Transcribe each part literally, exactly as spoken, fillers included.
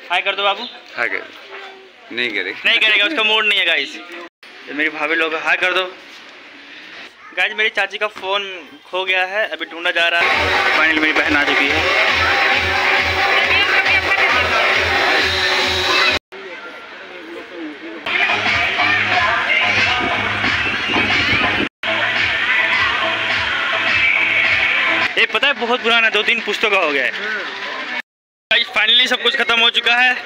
हाय कर दो बाबू। हाय कर नहीं करेगा नहीं करेगा, उसका मूड नहीं है गाइस। तो मेरी भाभी लोग हाय कर दो। गाइस मेरी चाची का फ़ोन खो गया है, अभी ढूंढा जा रहा है। फाइनली मेरी बहन आ चुकी है। ये पता है बहुत पुराना, दो तीन पुस्तक का हो गया है। गाइस फाइनली सब कुछ खत्म हो चुका है।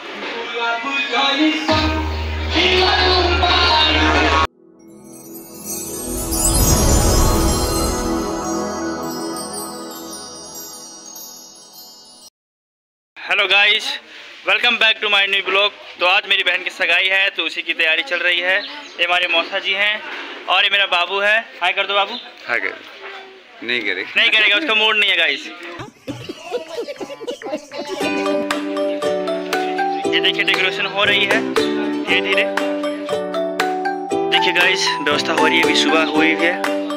Hello guys, welcome back to my new blog. तो आज मेरी बहन की सगाई है, तो उसी की तैयारी चल रही है। ये हमारे मौसा जी हैं और ये मेरा बाबू है। हाय कर दो बाबू। हाय कर नहीं करेगा नहीं करेगा, उसका मूड नहीं है गाइस। ये देखिए डेकोरेशन हो रही है धीरे धीरे। देखिए गाइस व्यवस्था हो रही है, अभी सुबह हुई है।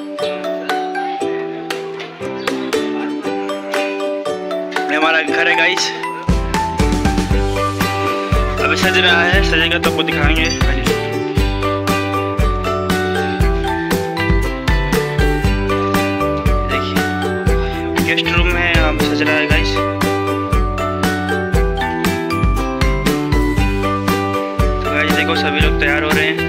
ये हमारा घर है गाइस, अभी सज रहा है, सजेगा तो आपको दिखाएंगे। देखिए गेस्ट रूम है, अब सज रहा है गाइस। तो गाइस देखो सभी लोग तैयार हो रहे हैं।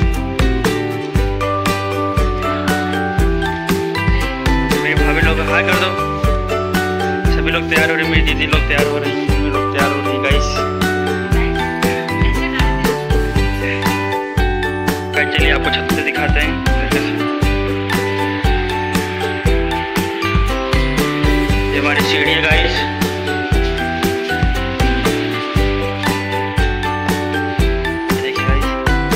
मेरे भाभी लोग हाय कर दो। सभी लोग तैयार हो रहे हैं, मेरी दीदी लोग तैयार हो रही हैं, सभी लोग तैयार हो रही है गाइस। चलिए आपको छत से दिखाते हैं। ये हमारी सीढ़ी है गाइस। देखिए गाइस,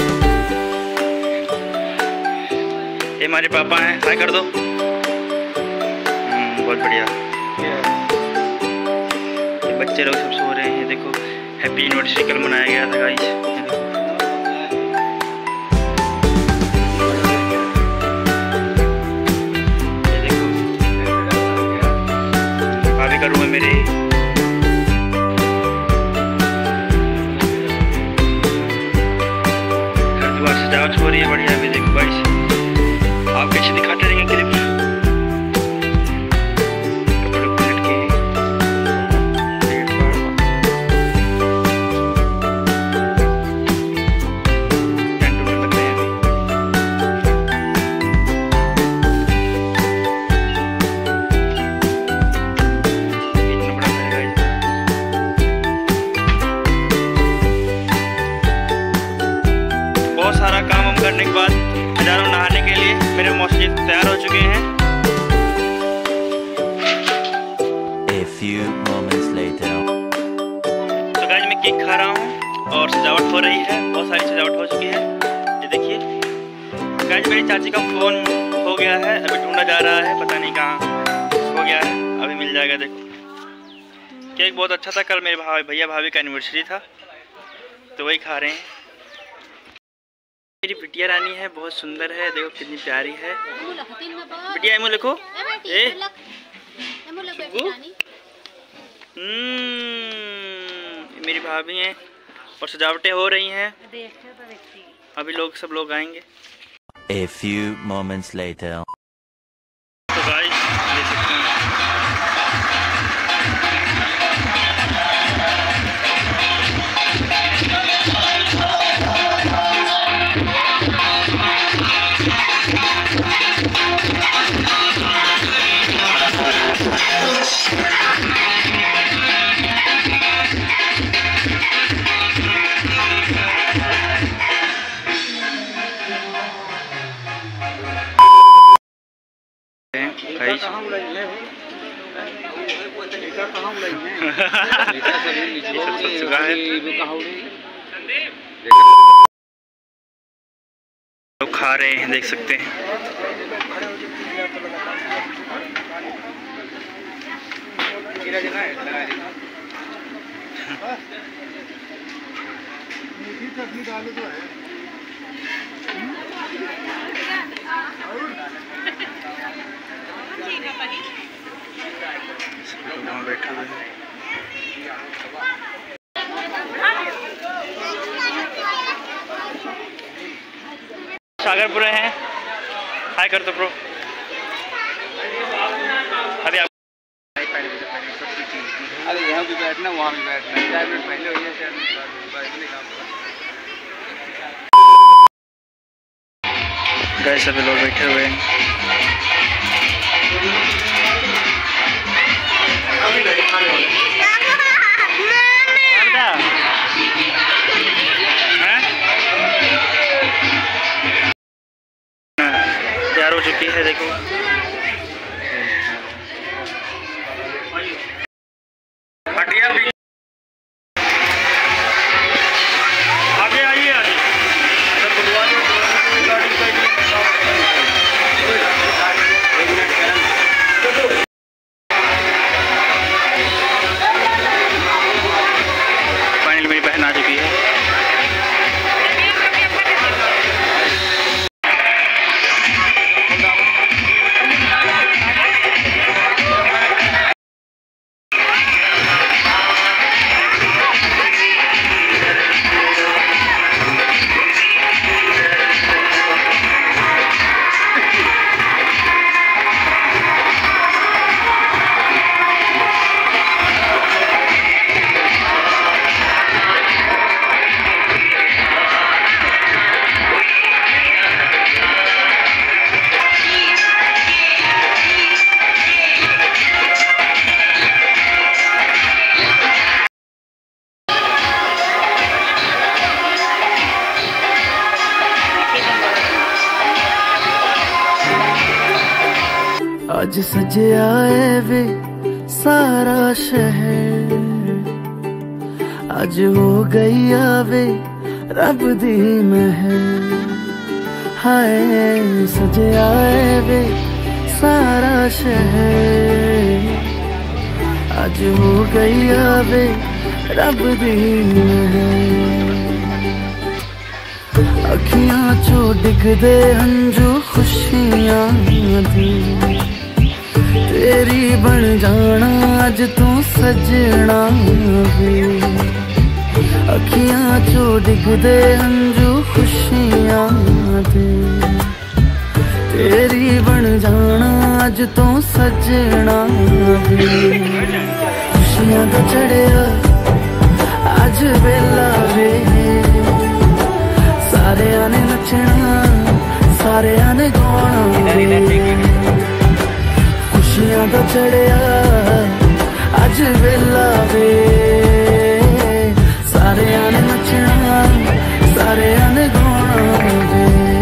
ये हमारे पापा हैं, हाय कर दो। हम्म बहुत बढ़िया। ये बच्चे लोग सब सो रहे हैं। देखो हैप्पी एनिवर्सरी कल मनाया गया था गाइस। रूम है मेरे। घर द्वार सजावट हो रही है बढ़िया। अभी देखो गाइस, आप पीछे दिखाते रहेंगे क्लिप। कपड़े पलट के टेंट में लग रहे हैं। बहुत सारा काम हम करने के बाद हजारों नहाने के लिए मेरे मौसी तैयार हो चुके हैं। A few moments later. तो गाइस मैं केक खा रहा हूँ और सजावट हो रही है, बहुत सारी सजावट हो चुकी है। ये देखिए गाइस मेरी चाची का फ़ोन हो गया है, अभी ढूंढा जा रहा है, पता नहीं कहाँ हो गया है, अभी मिल जाएगा। देखो केक बहुत अच्छा था, कल मेरे भाई भैया भाभी का एनिवर्सरी था तो वही खा रहे हैं। मेरी बिटिया रानी है, बहुत सुंदर है, देखो कितनी प्यारी है। बिटिया एमो लिखो। ए हम्म मेरी भाभी हैं और सजावटें हो रही हैं। अभी लोग सब लोग आएंगे। A few moments later. तो गाइस देख सकते हैं गाइस लोग खा रहे हैं, देख सकते हैं। वहाँ बैठा हुआ है। सागरपुरा हैं। हाय कर दो ब्रो। अभी आप अरे यहाँ भी बैठना वहाँ भी बैठना, चार मिनट पहले हो चार मिनट गए सभी लोग बैठे हुए हैं। तैयार हो चुकी है, देखो आगे आइए आगे। फाइनल मेरी बहन आ चुकी है। आज सजया है वे सारा शहर, आज हो गई आवे रब दी महर। हाय सजया है वे सारा शहर, आज हो गई आवे रब दी महर। अखियां चो डिगदे हंजू खुशियां दी, तेरी बन जाना अज तू सजना वे। अखियां चो डिगदे हंजू खुशियां दे, तेरी बन जाना अज तू सजना वे। खुशियां तो चढ़िया अज वेला वे, सारे ने नचना सारे ने गाना वे। खुशियां तो चढ़िया अज वेला वे, सारे ने नचना सारे ने गाना वे।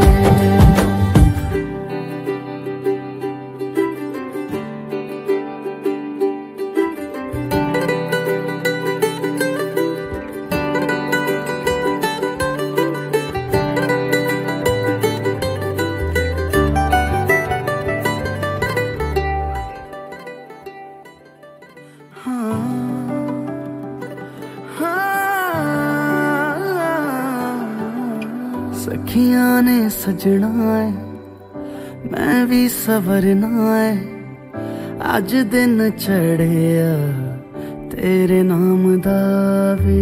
सखियां ने सजना है मैं भी सवरना है, अज दिन चढ़िया तेरे नाम दा वे।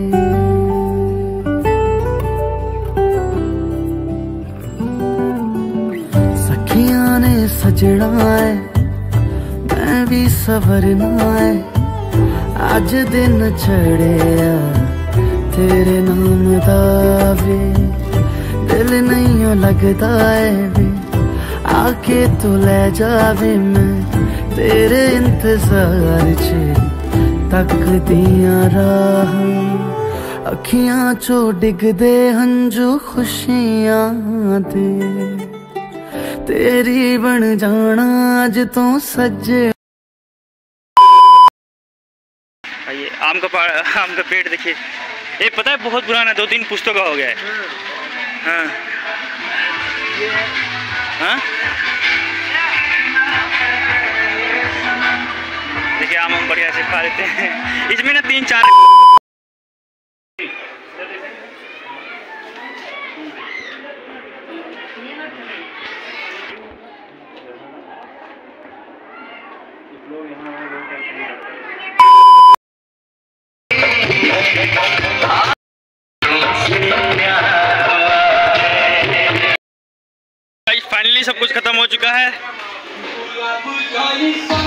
सखियां ने सजना है मैं भी सवरना है, अज दिन चढ़िया तेरे नाम दा वे। दिल नहीं लगता है वे आके तू ले जावे, मैं तेरे इंतजार च तक दिया राह। अखियां चो डिगदे हंजू खुशियां दे, तेरी बन जाना अज तो सज। ये आम का आम का पेड़ देखिए, ये पता है बहुत पुराना, दो तीन पुस्तकों का हो गया है। हाँ हाँ देखिए आम हम बढ़िया से खा लेते हैं। इसमें ना तीन चार फाइनली सब कुछ खत्म हो चुका है।